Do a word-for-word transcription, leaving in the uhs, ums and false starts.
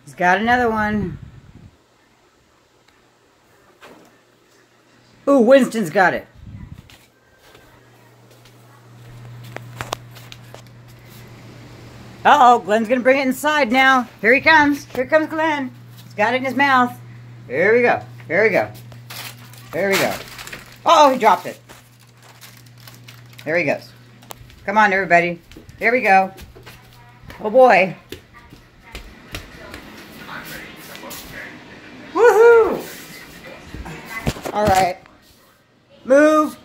He's got another one. Ooh, Winston's got it. Uh-oh, Glenn's gonna bring it inside now. Here he comes. Here comes Glenn. He's got it in his mouth. Here we go. Here we go. Here we go. Uh oh, he dropped it. There he goes. Come on, everybody. Here we go. Oh, boy. Woohoo! All right. Move.